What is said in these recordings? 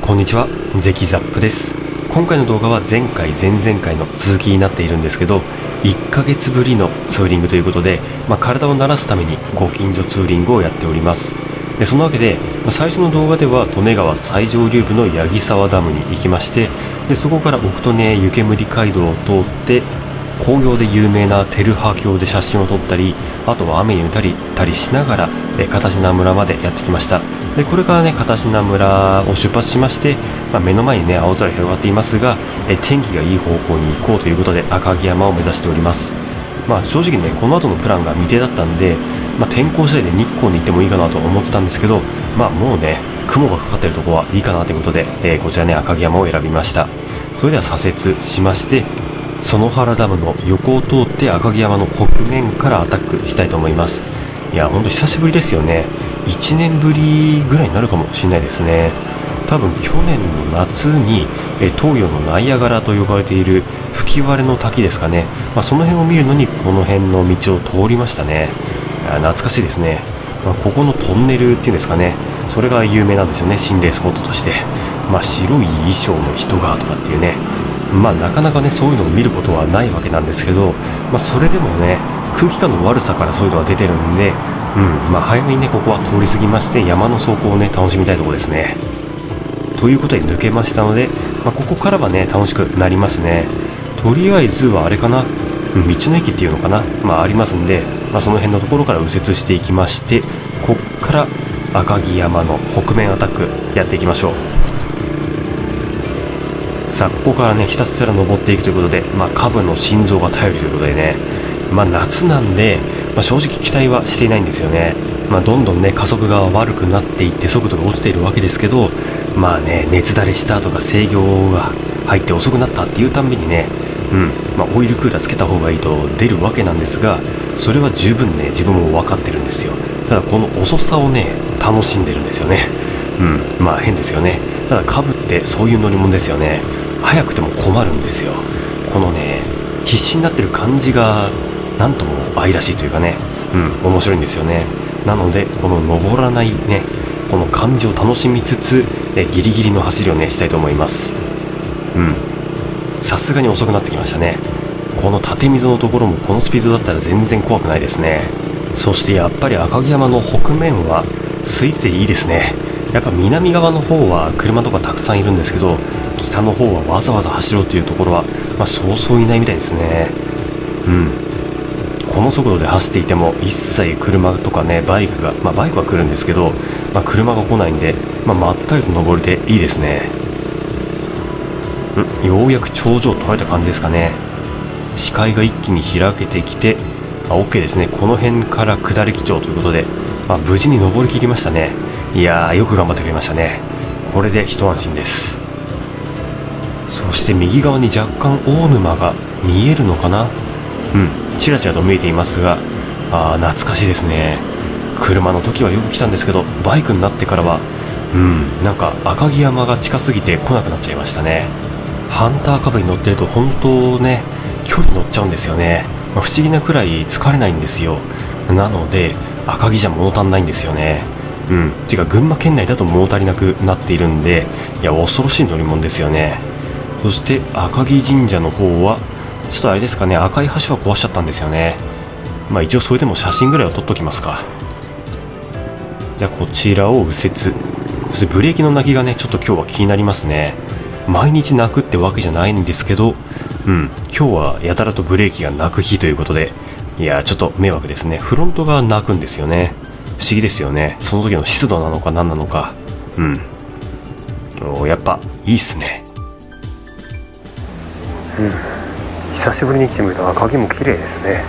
こんにちは、ゼキザップです。今回の動画は前回前々回の続きになっているんですけど、1ヶ月ぶりのツーリングということで、体を慣らすためにご近所ツーリングをやっております。でそのわけで、最初の動画では利根川最上流部の八木沢ダムに行きまして、でそこから奥利根湯煙街道を通って紅葉で有名な照葉峡で写真を撮ったり、あとは雨に打たりしながら片品村までやってきました。でこれからね片品村を出発しまして、目の前にね青空広がっていますが、天気がいい方向に行こうということで赤城山を目指しております。正直ねこの後のプランが未定だったんで、天候次第で日光に行ってもいいかなと思ってたんですけど、もうね雲がかかってるとこはいいかなということで、こちらね赤城山を選びました。それでは左折しまして、園原ダムの横を通って赤城山の北面からアタックしたいと思います。いやほんと久しぶりですよね。1年ぶりぐらいになるかもしれないですね。多分去年の夏に東洋のナイアガラと呼ばれている吹割の滝ですかね、その辺を見るのにこの辺の道を通りましたね。懐かしいですね。ここのトンネルっていうんですかね、それが有名なんですよね、心霊スポットとして。白い衣装の人がとかっていうね、なかなかねそういうのを見ることはないわけなんですけど、それでもね空気感の悪さからそういうのが出てるんで、早めにねここは通り過ぎまして山の走行をね楽しみたいところですね。ということで抜けましたので、ここからはね楽しくなりますね。とりあえずはあれかな、道の駅っていうのかな、ありますんで、その辺のところから右折していきまして、こっから赤城山の北面アタックやっていきましょう。さあここからねひたすら登っていくということで、下部の心臓が頼りということでね、夏なんで、正直期待はしていないんですよね。どんどんね加速が悪くなっていって速度が落ちているわけですけど、熱だれしたとか制御が入って遅くなったっていうたんびにね、オイルクーラーつけた方がいいと出るわけなんですが、それは十分ね自分も分かってるんですよ。ただこの遅さをね楽しんでるんですよね。変ですよね。ただカブってそういう乗り物ですよね。早くても困るんですよ。このね必死になってる感じがなんとも愛らしいというかね、面白いんですよね。なのでこの登らないねこの感じを楽しみつつギリギリの走りをねしたいと思います。さすがに遅くなってきましたね。この縦溝のところもこのスピードだったら全然怖くないですね。そしてやっぱり赤城山の北面は空いてていいですね。やっぱ南側の方は車とかたくさんいるんですけど、北の方はわざわざ走ろうというところは、そうそういないみたいですね。この速度で走っていても一切車とかねバイクが、バイクは来るんですけど、車が来ないんで、まったりと登れていいですね。ようやく頂上を捉えた感じですかね。視界が一気に開けてきて、OK ですね。この辺から下り基調ということで、無事に登りきりましたね。いやーよく頑張ってくれましたね。これで一安心です。そして右側に若干大沼が見えるのかな。ちらちらと見えていますが、懐かしいですね。車の時はよく来たんですけど、バイクになってからはなんか赤城山が近すぎて来なくなっちゃいましたね。ハンター株に乗ってると本当ね距離乗っちゃうんですよね。不思議なくらい疲れないんですよ。なので赤城じゃ物足んないんですよね。てか群馬県内だと物足りなくなっているんで、いや恐ろしい乗り物ですよね。そして赤城神社の方はちょっとあれですかね、赤い橋は壊しちゃったんですよね。一応それでも写真ぐらいは撮っときますか。じゃあこちらを右折。そしてブレーキの鳴きがねちょっと今日は気になりますね。毎日鳴くってわけじゃないんですけど、今日はやたらとブレーキが鳴く日ということで、いやちょっと迷惑ですね。フロントが鳴くんですよね。不思議ですよね。その時の湿度なのか何なのか。やっぱいいっすね。久しぶりに来てみると赤城も綺麗ですね。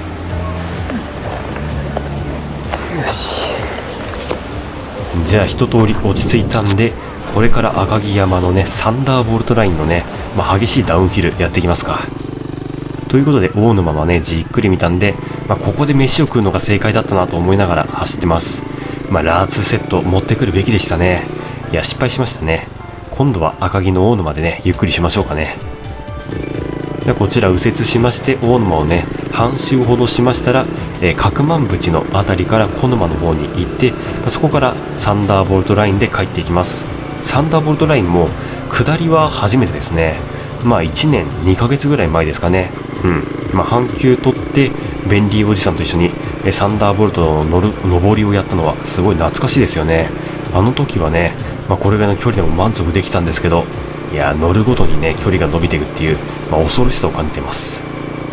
よし。じゃあ一通り落ち着いたんで、これから赤城山のねサンダーボルトラインのね、激しいダウンヒルやっていきますか。ということで大沼はねじっくり見たんで、ここで飯を食うのが正解だったなと思いながら走ってます。ラーツセット持ってくるべきでしたね。いや失敗しましたね。今度は赤城の大沼でねゆっくりしましょうかね。でこちら右折しまして大沼をね半周ほどしましたら、角万淵の辺りから小沼の方に行って、そこからサンダーボルトラインで帰っていきます。サンダーボルトラインも下りは初めてですね。1年2ヶ月ぐらい前ですかね。半休取ってベンリーおじさんと一緒にサンダーボルトの上りをやったのはすごい懐かしいですよね。あの時はね、これぐらいの距離でも満足できたんですけど、いや乗るごとにね距離が伸びていくっていう、恐ろしさを感じています。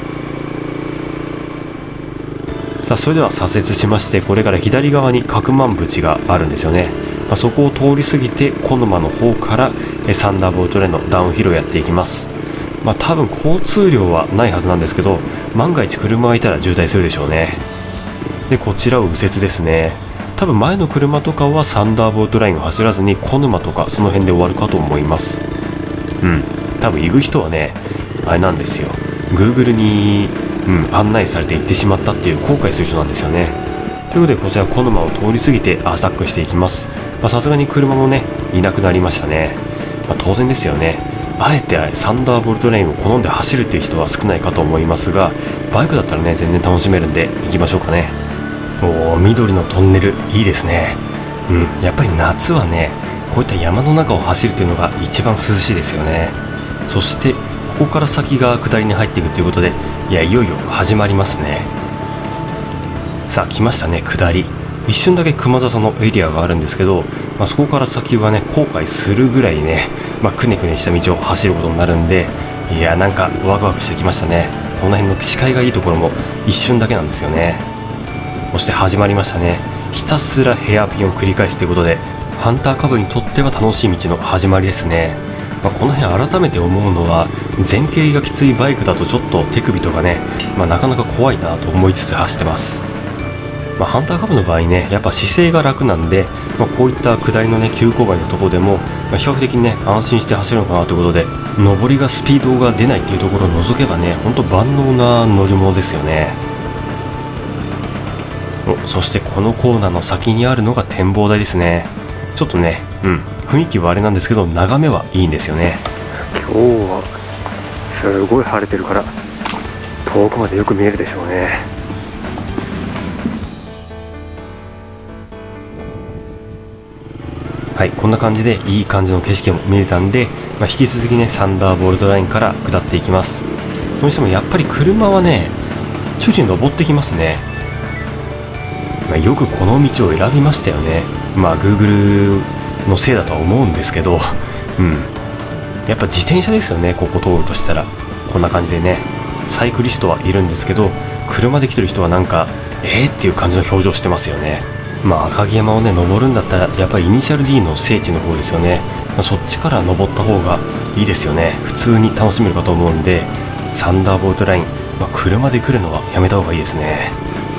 さあそれでは左折しまして、これから左側に角満淵があるんですよね。そこを通り過ぎて小沼の方からサンダーボルトレーンのダウンヒルをやっていきます。多分交通量はないはずなんですけど、万が一車がいたら渋滞するでしょうね。でこちらを右折ですね。多分前の車とかはサンダーボルトラインを走らずに小沼とかその辺で終わるかと思います。多分行く人はねあれなんですよ、 Google に、案内されて行ってしまったっていう後悔する人なんですよね。ということでこちら小沼を通り過ぎてアタックしていきます。さすがに車もねいなくなりましたね。当然ですよね。あえてサンダーボルトレインを好んで走るっていう人は少ないかと思いますが、バイクだったらね全然楽しめるんで行きましょうかね。緑のトンネルいいですね。やっぱり夏はねこういった山の中を走るというのが一番涼しいですよね。そしてここから先が下りに入っていくということで、いよいよ始まりますね。さあ来ましたね下り。一瞬だけ熊笹のエリアがあるんですけど、そこから先はね後悔するぐらいね、くねくねした道を走ることになるんで、なんかワクワクしてきましたね。この辺の視界がいいところも一瞬だけなんですよね。そして始まりましたね。ひたすらヘアピンを繰り返すということで、ハンターカブにとっては楽しい道の始まりですね。この辺改めて思うのは、前傾がきついバイクだとちょっと手首とかね、なかなか怖いなと思いつつ走ってます。ハンターカブの場合ねやっぱ姿勢が楽なんで、こういった下りのね急勾配のところでも、比較的ね安心して走るのかなということで、上りがスピードが出ないっていうところを除けばねほんと万能な乗り物ですよね。そしてこのコーナーの先にあるのが展望台ですね。ちょっとね雰囲気はあれなんですけど眺めはいいんですよね。今日はすごい晴れてるから遠くまでよく見えるでしょうね。はい、こんな感じでいい感じの景色も見れたんで、引き続きねサンダーボルトラインから下っていきます。それにしてもやっぱり車はね徐々に登ってきますね。よくこの道を選びましたよね。Google のせいだとは思うんですけど、やっぱ自転車ですよね。ここ通るとしたらこんな感じでね、サイクリストはいるんですけど、車で来てる人はなんかっていう感じの表情してますよね。赤城山をね登るんだったらやっぱりイニシャル D の聖地の方ですよね。そっちから登った方がいいですよね。普通に楽しめるかと思うんで、サンダーボルトライン、車で来るのはやめた方がいいですね。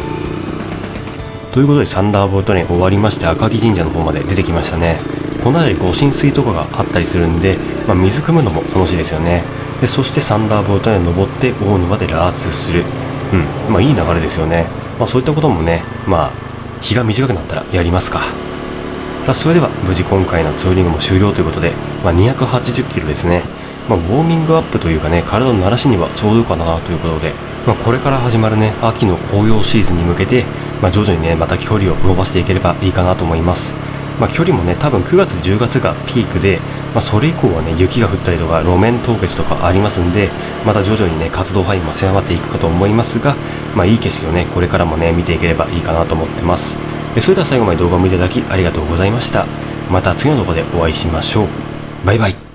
ということでサンダーボルトライン終わりまして、赤城神社の方まで出てきましたね。この辺り御神水とかがあったりするんで、水汲むのも楽しいですよね。でそしてサンダーボルトライン登って大沼でラーツする、いい流れですよね。そういったこともね日が短くなったらやりますか。さあそれでは無事今回のツーリングも終了ということで、280キロですね。ウォーミングアップというかね、体の慣らしにはちょうどよかなということで、これから始まるね秋の紅葉シーズンに向けて、徐々にねまた距離を伸ばしていければいいかなと思います。距離もね多分9月10月がピークで、それ以降はね雪が降ったりとか路面凍結とかありますんで、また徐々にね活動範囲も狭まっていくかと思いますが、いい景色をねこれからもね見ていければいいかなと思ってます。それでは最後まで動画を見ていただきありがとうございました。また次の動画でお会いしましょう。バイバイ。